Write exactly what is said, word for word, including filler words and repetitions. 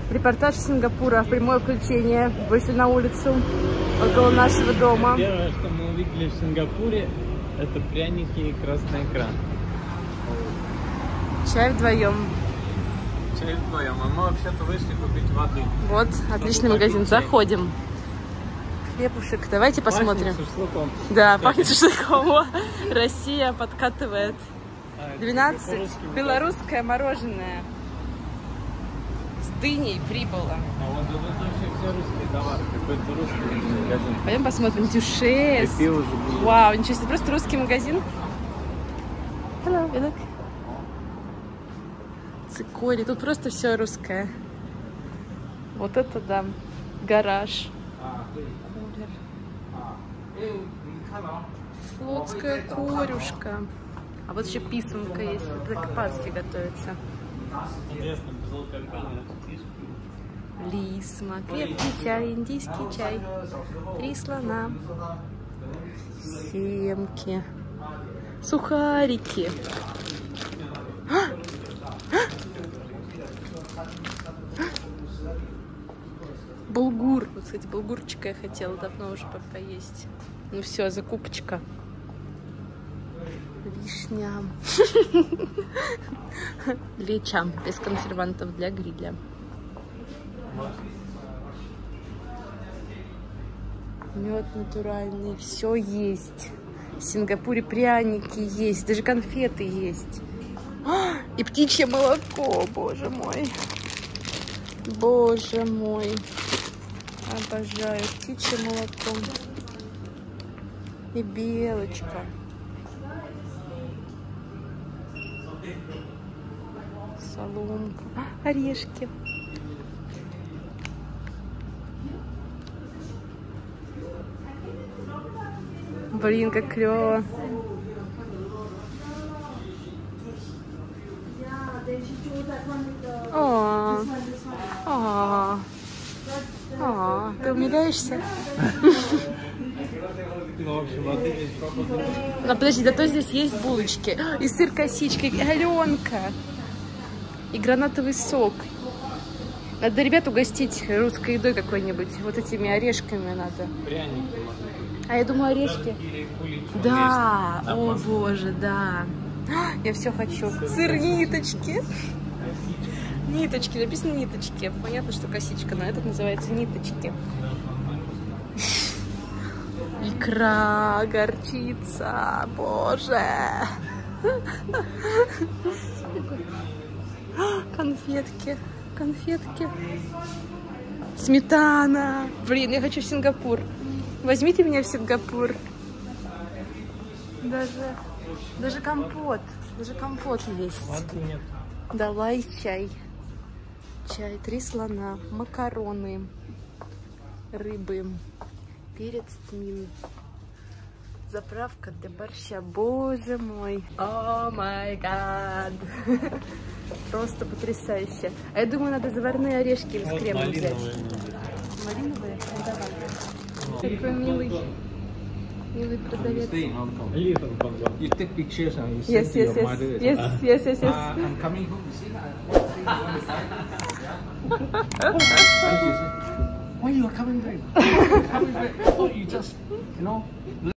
Репортаж из Сингапура, прямое включение. Вышли на улицу около нашего дома. Первое, что мы увидели в Сингапуре, это пряники и красный экран. Чай вдвоем. Чай вдвоем. А мы вообще-то вышли купить воды. Вот, отличный магазин. Заходим. Хлебушек. Давайте посмотрим. Пахнет шашлыком. Да, пахнет шашлыком. Россия подкатывает. двенадцать. Белорусское мороженое. С дыней прибыло. А вот это вообще все русские товары. Какой-то русский магазин. Пойдем посмотрим. Дюшес. Вау, ничего себе. Просто русский магазин. Hello, you look. Цикорий. Тут просто все русское. Вот это да. Гараж. Флотская корюшка. А вот еще писанка есть. Это к Пасхе готовится. Лисма. Крепкий чай, индийский чай. Три слона. Семки. Сухарики. Булгур. Вот, кстати, булгурчика я хотела давно уже поесть. Ну все, закупочка. Вишня. Леча. Без консервантов для гриля. Мед натуральный. Все есть. В Сингапуре пряники есть. Даже конфеты есть. И птичье молоко. Боже мой. Боже мой. Обожаю птичье молоко. И белочка. Соломка. А, орешки. Блин, как клево. О, о, о, ты умиляешься? Ну, в общем, воды здесь попадают. Ну, подожди, зато здесь есть булочки. И сыр косичка, и аленка. И гранатовый сок. Надо ребят угостить русской едой какой-нибудь. Вот этими орешками надо. Пряники. А я думаю, орешки. Да, о боже, да. Я все хочу. Сыр ниточки. Ниточки, написано ниточки. Понятно, что косичка, но этот называется ниточки. Икра, горчица, боже. Конфетки, конфетки. Сметана. Блин, я хочу в Сингапур. Возьмите меня в Сингапур. Даже, даже компот. Даже компот есть. Воды нет. Давай чай. Чай, три слона, макароны, рыбы, перец тмин, заправка для борща. Боже мой. О май гад. Просто потрясающе. А я думаю, надо заварные орешки или с кремом взять. Малиновые? Ну, давай. Какой милый. Милый продавец. You take pictures and you Yes, send to yes, your yes. mother. Yes, yes, yes, yes. Uh, I'm coming home to see her. And she said, why you are coming back? Coming back? I thought you just, you know.